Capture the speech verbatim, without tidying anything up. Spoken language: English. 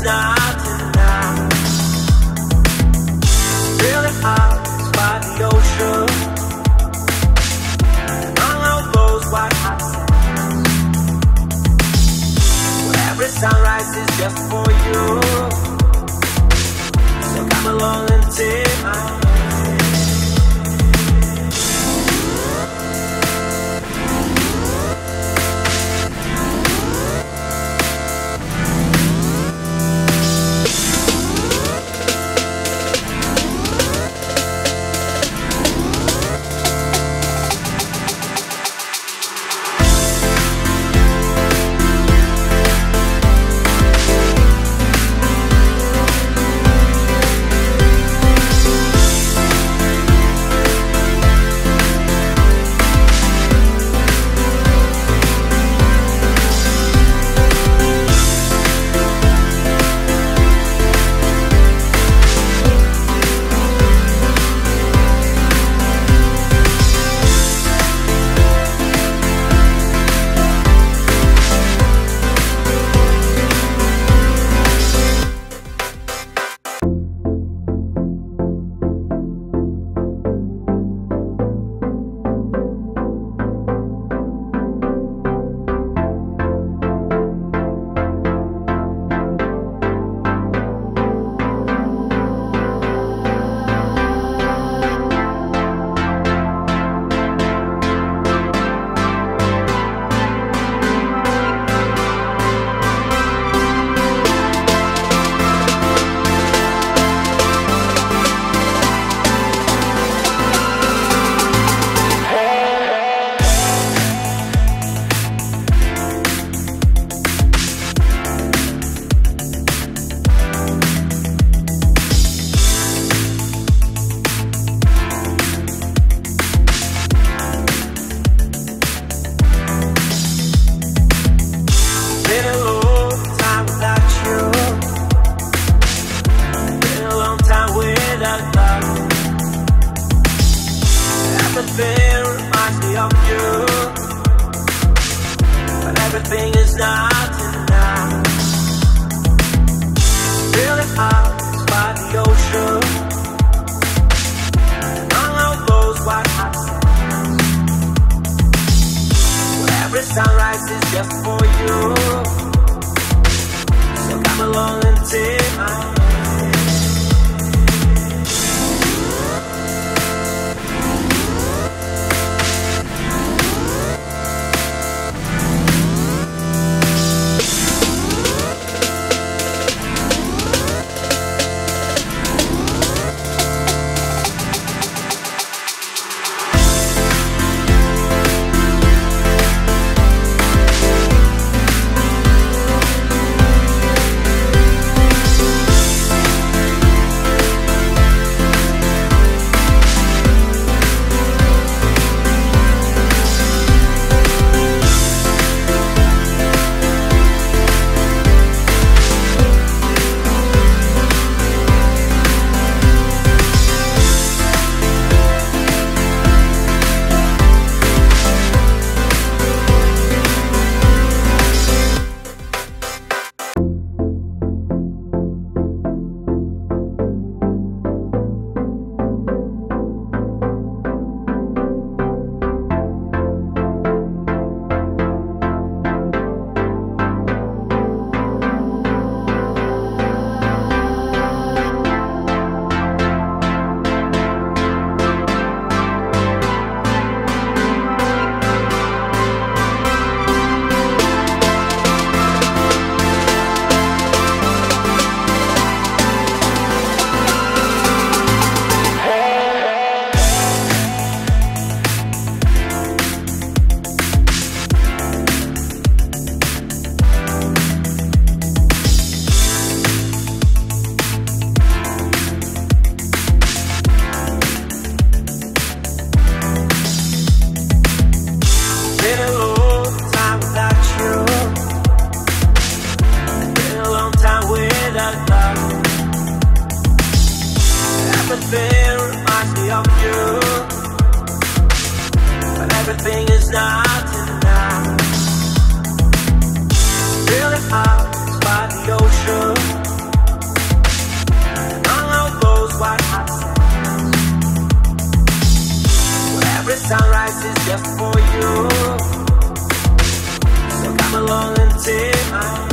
nothing now. Feeling hot by the ocean, along those white hot sands, where every sunrise is just for you. So come along and take my hand. Everything reminds me of you, but everything is nothing now. Feeling hot by the ocean, along all those white hot sands, where every sunrise is just for you. So come along and take my hand. Everything reminds me of you, but everything is nothing now. Feeling hot by the ocean, sunrise is just for you. So come along and take my hand.